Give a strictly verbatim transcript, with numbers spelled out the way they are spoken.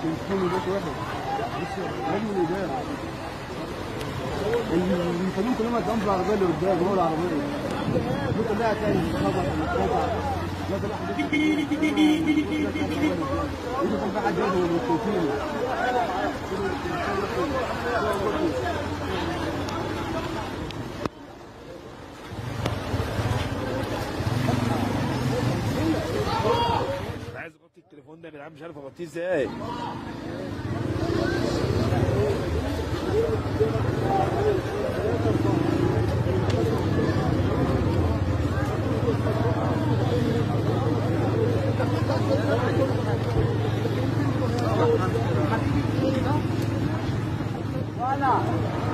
التليفون ده واحد بص لازم الإدارة المسلمين كلهم هتلاقيهم في العربية اللي قدام جوه العربية ممكن لها تاني خبط القطع لا ده واحد يجي يكون في حد ياخد التليفون عايز اغطي التليفون ده يا جدعان، مش عارف اغطيه ازاي. ولا